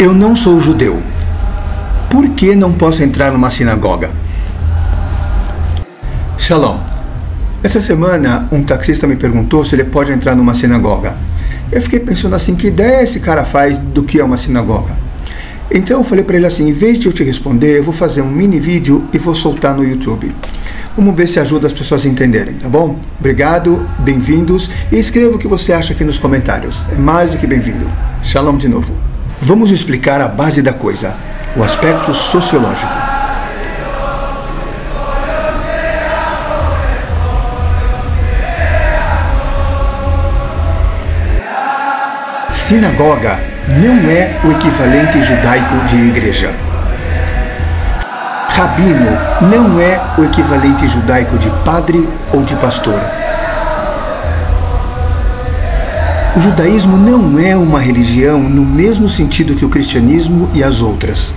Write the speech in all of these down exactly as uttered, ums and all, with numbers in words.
Eu não sou judeu. Por que não posso entrar numa sinagoga? Shalom. Essa semana, um taxista me perguntou se ele pode entrar numa sinagoga. Eu fiquei pensando assim, que ideia esse cara faz do que é uma sinagoga? Então eu falei para ele assim, em vez de eu te responder, eu vou fazer um mini vídeo e vou soltar no YouTube. Vamos ver se ajuda as pessoas a entenderem, tá bom? Obrigado, bem-vindos e escreva o que você acha aqui nos comentários. É mais do que bem-vindo. Shalom de novo. Vamos explicar a base da coisa, o aspecto sociológico. Sinagoga não é o equivalente judaico de igreja. Rabino não é o equivalente judaico de padre ou de pastor. O judaísmo não é uma religião no mesmo sentido que o cristianismo e as outras.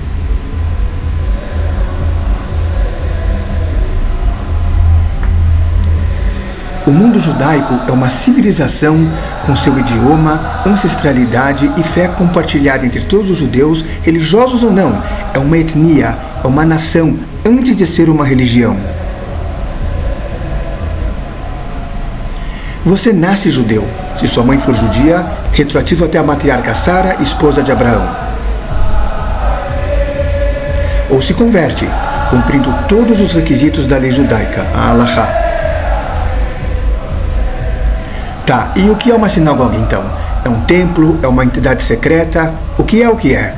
O mundo judaico é uma civilização com seu idioma, ancestralidade e fé compartilhada entre todos os judeus, religiosos ou não. É uma etnia, é uma nação, antes de ser uma religião. Você nasce judeu, se sua mãe for judia, retroativo até a matriarca Sara, esposa de Abraão. Ou se converte, cumprindo todos os requisitos da lei judaica, a Halachá. Tá, e o que é uma sinagoga então? É um templo? É uma entidade secreta? O que é o que é?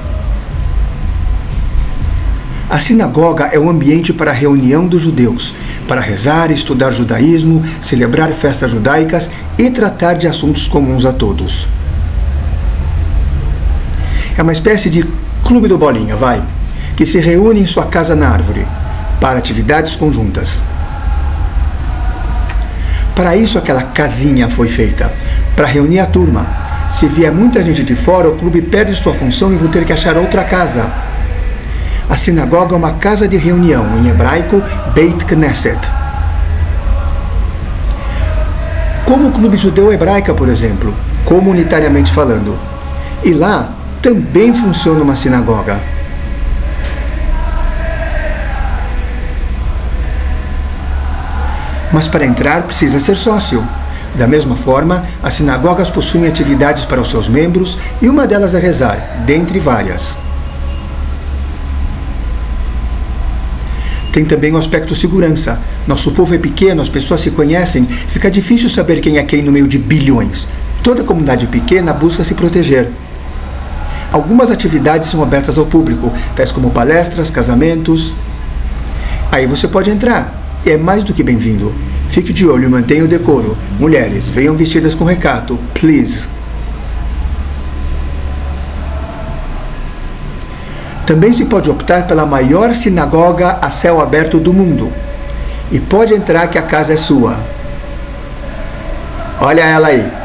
A sinagoga é um ambiente para a reunião dos judeus, para rezar, estudar judaísmo, celebrar festas judaicas e tratar de assuntos comuns a todos. É uma espécie de clube do bolinha, vai, que se reúne em sua casa na árvore, para atividades conjuntas. Para isso aquela casinha foi feita, para reunir a turma. Se vier muita gente de fora, o clube perde sua função e vão ter que achar outra casa. A sinagoga é uma casa de reunião, em hebraico, Beit Knesset. Como o clube judeu hebraica, por exemplo, comunitariamente falando. E lá também funciona uma sinagoga. Mas para entrar precisa ser sócio. Da mesma forma, as sinagogas possuem atividades para os seus membros e uma delas é rezar, dentre várias. Tem também o aspecto segurança. Nosso povo é pequeno, as pessoas se conhecem, fica difícil saber quem é quem no meio de bilhões. Toda comunidade pequena busca se proteger. Algumas atividades são abertas ao público, tais como palestras, casamentos. Aí você pode entrar. É mais do que bem-vindo. Fique de olho e mantenha o decoro. Mulheres, venham vestidas com recato, please. Também se pode optar pela maior sinagoga a céu aberto do mundo. E pode entrar que a casa é sua. Olha ela aí.